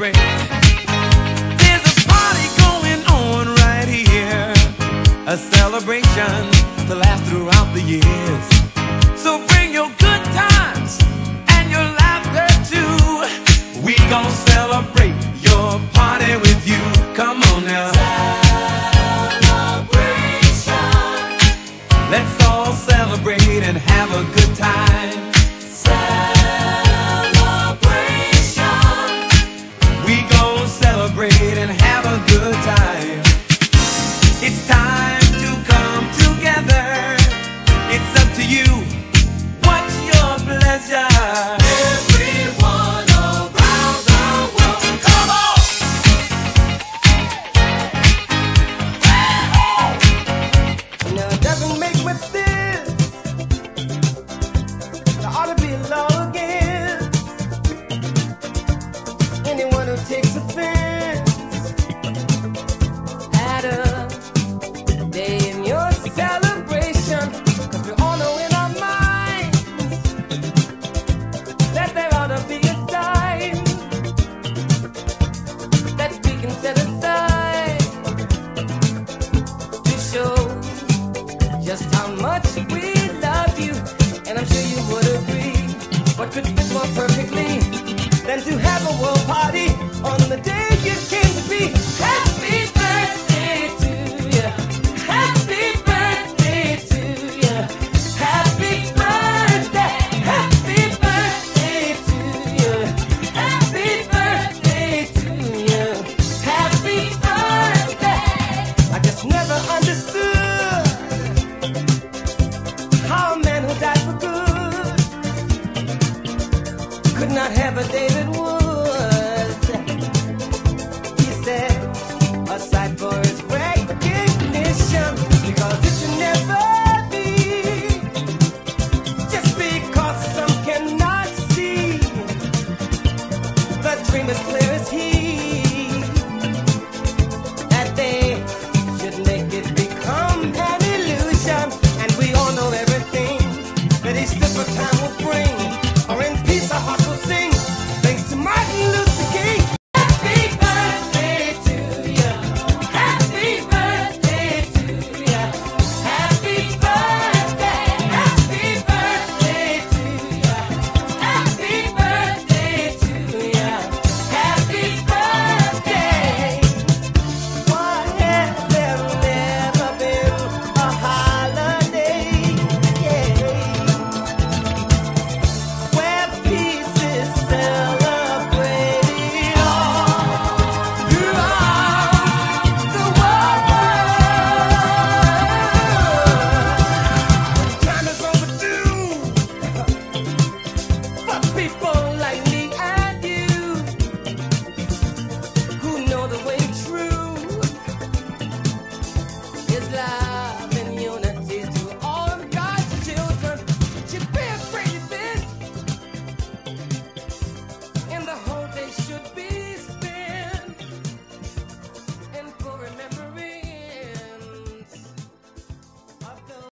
celebrate. There's a party going on right here, a celebration to last throughout the years. So bring your good times and your laughter too. We gon' celebrate your party with you. Come on now. Celebration. Let's all celebrate and have a good time. Celebration. We gon' celebrate and have a good time. It's time to come together. It's up to you. What's your pleasure? Everyone around the world, come on! Now it doesn't make much sense. There ought to be a law against anyone who takes offense at a day in your celebration. 'Cause we all know in our minds that there ought to be a time that we can set aside to show just how much we love you. And I'm sure you would agree, what could fit more perfectly than to have a world party on the day you came to be. Happy birthday to you. Happy birthday to you. Happy birthday. Happy birthday to you. Happy birthday to you. Happy birthday. I just never understood how a man who died for good could not have a David Wood. He said, aside for his recognition, because it should never be just because some cannot see the dream as clear as he, that they should make it become an illusion. And we all know everything that each different time will bring, or in peace our heart will sing, thanks to Martin Luther King. Happy birthday to you. Happy birthday to you. Happy birthday. Happy birthday to you. Happy birthday to you. Happy birthday. Why has there never been a holiday, where peace is celebrated all throughout the world? Time is overdue for people like me and you, who know the way truth is life.